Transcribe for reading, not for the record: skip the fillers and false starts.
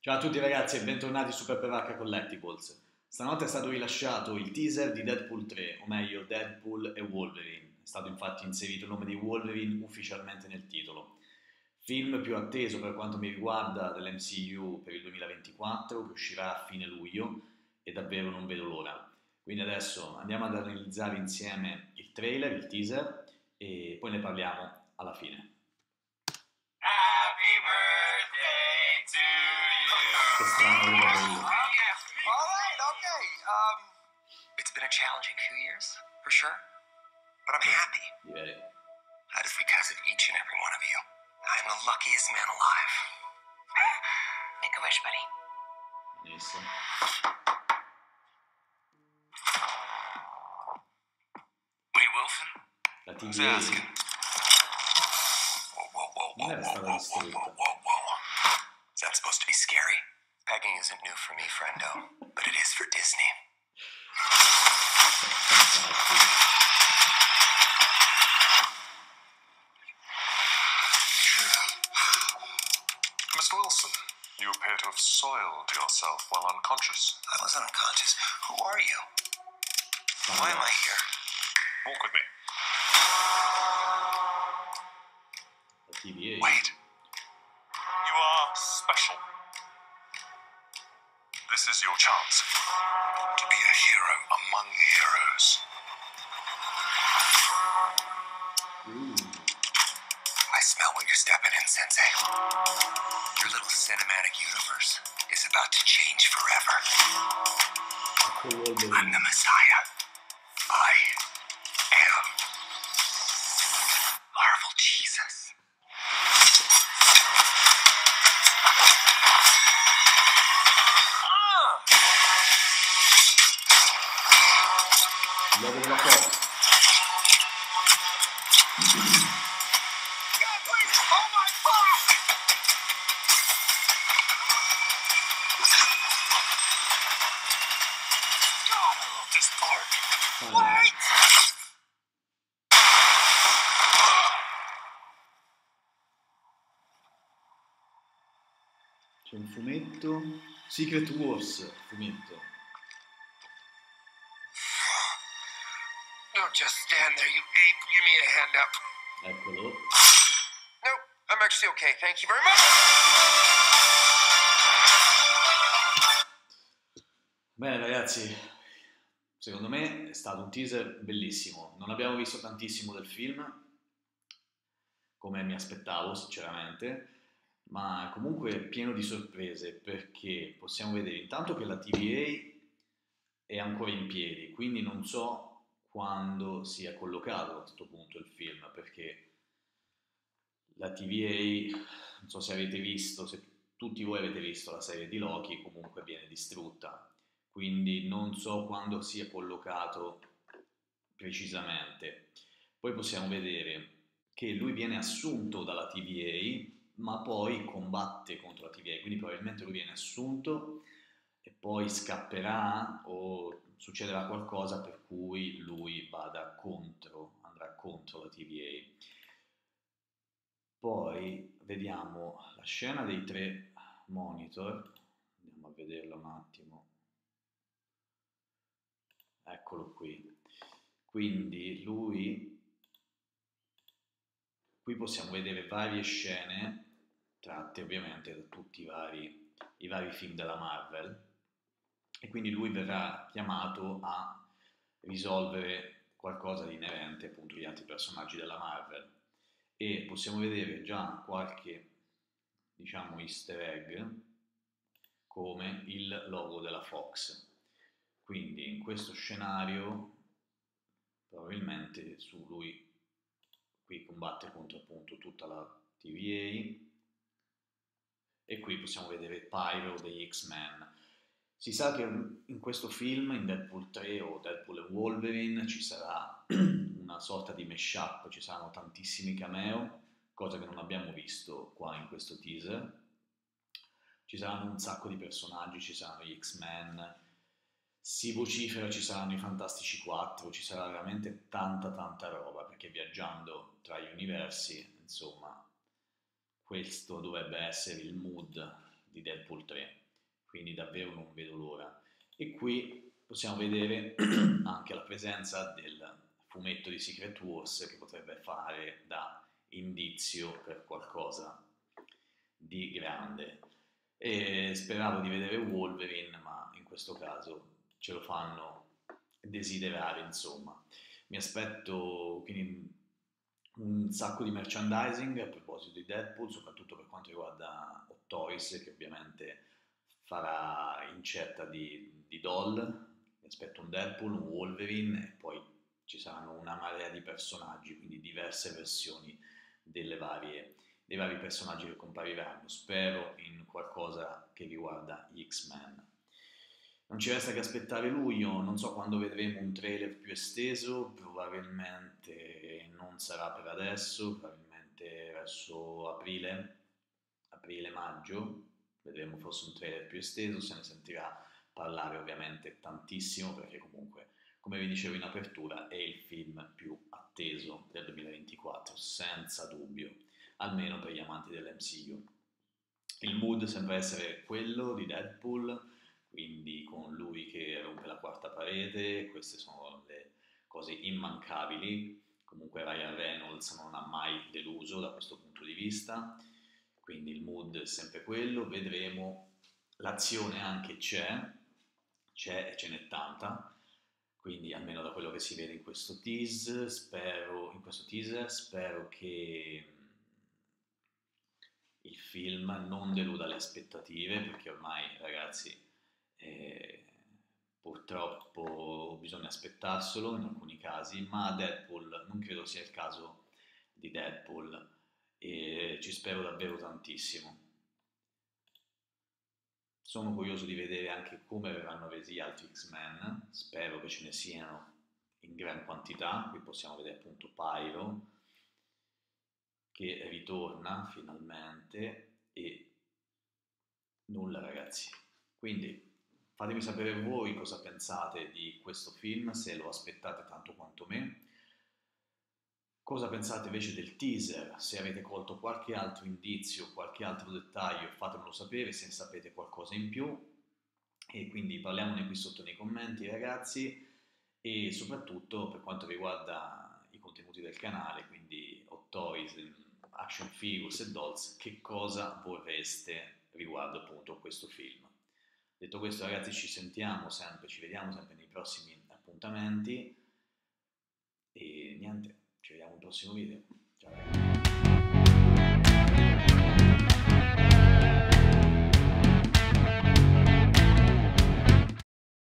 Ciao a tutti ragazzi e bentornati su PepperH Collectibles. Stanotte è stato rilasciato il teaser di Deadpool 3, o meglio Deadpool e Wolverine. È stato infatti inserito il nome di Wolverine ufficialmente nel titolo. Film più atteso per quanto mi riguarda dell'MCU per il 2024, che uscirà a fine luglio, e davvero non vedo l'ora. Quindi adesso andiamo ad analizzare insieme il trailer, il teaser, e poi ne parliamo alla fine. Happy birthday to Che you. strano quello. All right, okay. It's been a challenging few years, for sure. But I'm happy. Direi. That is because of each and every one of you. I'm the luckiest man alive. Make a wish, buddy. Benissimo. Wait, Wilson? La Who's TVA asking? Whoa. non era stata distrutta. Is that supposed to be scary? Pegging isn't new for me, friendo, but it is for Disney. Mr. Wilson, you appear to have soiled yourself while unconscious. I wasn't unconscious. Who are you? Why am I here? Walk with me. La TVA. Wait. You are special. This is your chance to be a hero among heroes. I smell what you're stepping in, Sensei. Your little cinematic universe is about to change forever. Ecco I'm Wolverine. the Messiah. I am Marvel Jesus. Il logo della Fox. God, please! Oh my fuck! God, I love this part. Wait! C'è un fumetto. Secret Wars, fumetto. Don't just stand there, you ape. Give me a hand up. Eccolo. Nope, I'm actually okay. Thank you very much. Bene ragazzi, secondo me è stato un teaser bellissimo. Non abbiamo visto tantissimo del film, come mi aspettavo sinceramente, ma comunque è pieno di sorprese perché possiamo vedere intanto che la TVA è ancora in piedi, quindi non so quando sia collocato a questo punto il film, perché la TVA, non so se avete visto, se tutti voi avete visto la serie di Loki, comunque viene distrutta, quindi non so quando sia collocato precisamente. Poi possiamo vedere che lui viene assunto dalla TVA, ma poi combatte contro la TVA, quindi probabilmente lui viene assunto e poi scapperà o succederà qualcosa per cui lui andrà contro la TVA. Poi vediamo la scena dei tre monitor, andiamo a vederla un attimo, eccolo qui. Quindi qui possiamo vedere varie scene tratte ovviamente da tutti i vari film della Marvel, e quindi lui verrà chiamato a risolvere qualcosa di inerente appunto agli altri personaggi della Marvel, e possiamo vedere già qualche, diciamo, easter egg come il logo della Fox. Quindi in questo scenario probabilmente lui qui combatte contro appunto tutta la TVA, e qui possiamo vedere Pyro degli X-Men. Si sa che in questo film, in Deadpool 3 o Deadpool e Wolverine, ci sarà una sorta di mashup, ci saranno tantissimi cameo, cosa che non abbiamo visto qua in questo teaser. Ci saranno un sacco di personaggi, ci saranno gli X-Men, si vocifera ci saranno i Fantastici 4, ci sarà veramente tanta roba, perché viaggiando tra gli universi, insomma, questo dovrebbe essere il mood di Deadpool 3, quindi davvero non vedo l'ora. E qui possiamo vedere anche la presenza del fumetto di Secret Wars che potrebbe fare da indizio per qualcosa di grande. E speravo di vedere Wolverine, ma in questo caso ce lo fanno desiderare, insomma. Mi aspetto quindi un sacco di merchandising a proposito di Deadpool, soprattutto per quanto riguarda Hot Toys, che ovviamente farà incetta di doll. Mi aspetto un Deadpool, un Wolverine e poi ci saranno una marea di personaggi, quindi diverse versioni dei vari personaggi che compariranno. Spero in qualcosa che riguarda gli X-Men. Non ci resta che aspettare luglio, non so quando vedremo un trailer più esteso, probabilmente non sarà per adesso, probabilmente verso aprile-maggio, vedremo forse un trailer più esteso, se ne sentirà parlare ovviamente tantissimo perché comunque, come vi dicevo in apertura, è il film più atteso del 2024, senza dubbio, almeno per gli amanti dell'MCU. Il mood sembra essere quello di Deadpool, quindi con lui che rompe la quarta parete, queste sono le cose immancabili. Comunque Ryan Reynolds non ha mai deluso da questo punto di vista, quindi il mood è sempre quello, vedremo, l'azione anche c'è e ce n'è tanta, quindi almeno da quello che si vede in questo teaser, spero che il film non deluda le aspettative, perché ormai ragazzi eh, purtroppo bisogna aspettarselo in alcuni casi, ma Deadpool non credo sia il caso di Deadpool e ci spero davvero tantissimo. Sono curioso di vedere anche come verranno resi gli altri X-Men, spero che ce ne siano in gran quantità. Qui possiamo vedere appunto Pyro che ritorna finalmente e nulla ragazzi. Quindi fatemi sapere voi cosa pensate di questo film, se lo aspettate tanto quanto me. Cosa pensate invece del teaser? Se avete colto qualche altro indizio, qualche altro dettaglio, fatemelo sapere se ne sapete qualcosa in più. E quindi parliamone qui sotto nei commenti ragazzi, e soprattutto per quanto riguarda i contenuti del canale, quindi Hot Toys, Action Figures e Dolls, che cosa vorreste riguardo appunto a questo film. Detto questo ragazzi, ci sentiamo sempre, ci vediamo sempre nei prossimi appuntamenti e niente, ci vediamo al prossimo video. Ciao ragazzi.